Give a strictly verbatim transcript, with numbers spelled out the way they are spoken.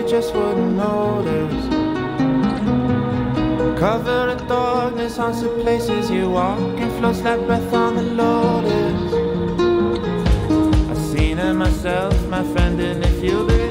you just wouldn't notice. Covered in darkness, haunts the places you walk, and floats like breath on the lotus. I've seen it myself, my friend, and if you believe